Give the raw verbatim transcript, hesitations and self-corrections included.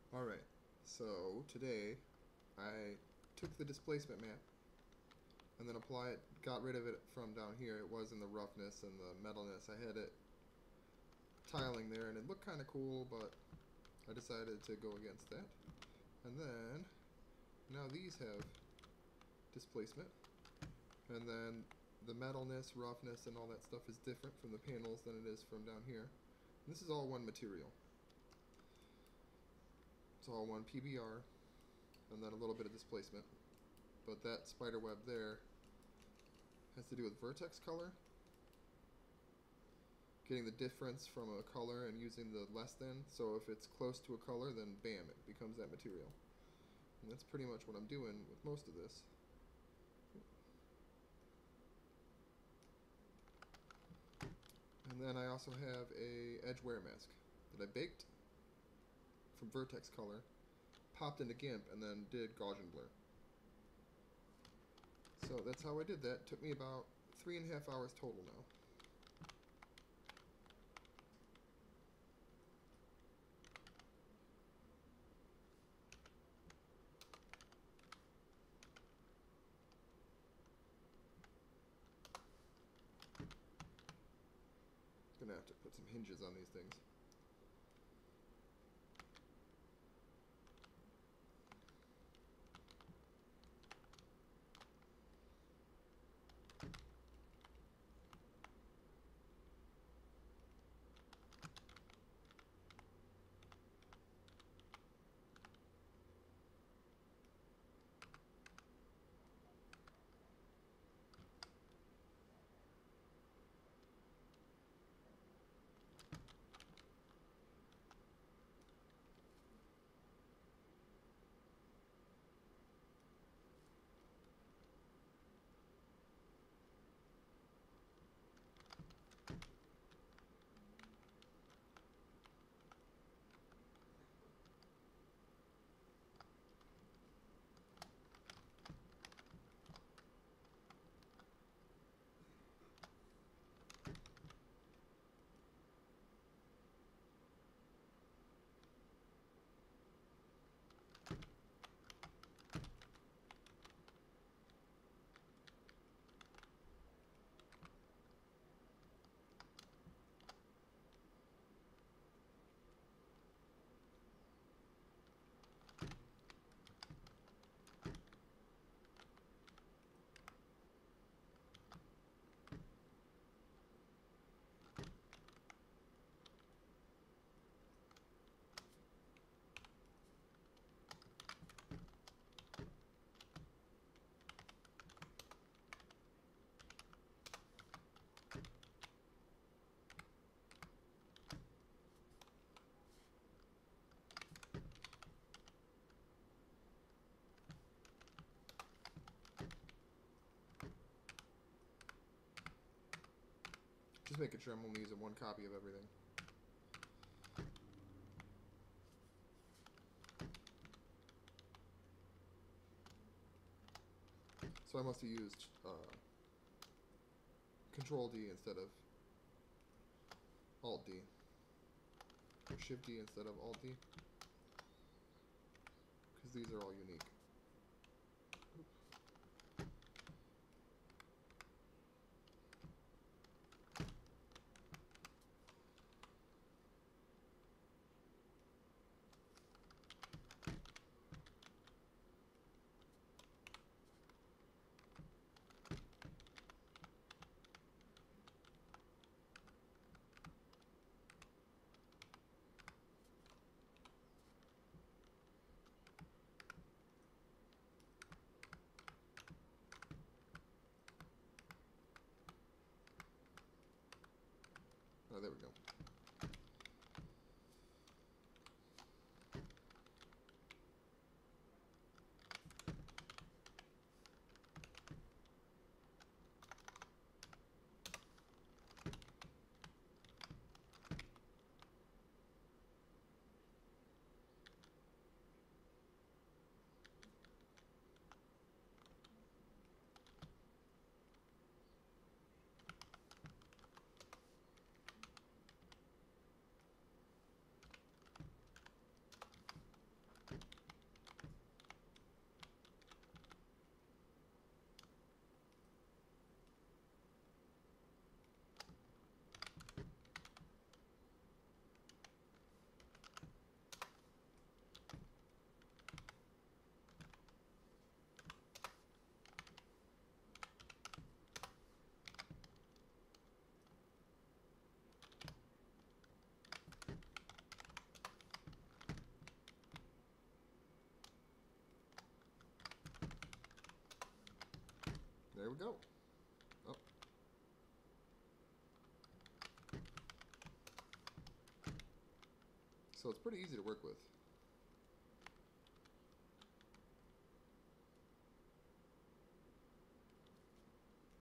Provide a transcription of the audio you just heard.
Alright, so today I took the displacement map and then apply it, got rid of it from down here. It was in the roughness and the metalness. I had it tiling there and it looked kind of cool, but I decided to go against that. And then now these have displacement, and then the metalness, roughness, and all that stuff is different from the panels than it is from down here. And this is all one material. It's all one P B R, and then a little bit of displacement. But that spider web there has to do with vertex color. Getting the difference from a color and using the less than. So if it's close to a color, then bam, it becomes that material. And that's pretty much what I'm doing with most of this. And then I also have a edge wear mask that I baked from vertex color, popped into GIMP, and then did Gaussian blur. So that's how I did that. It took me about three and a half hours total now. Gonna have to put some hinges on these things. Just making sure I'm only using one copy of everything. So I must have used uh, Control D instead of Alt D. Or Shift D instead of Alt D. Because these are all unique. Oh, there we go. there we go. Oh. So it's pretty easy to work with.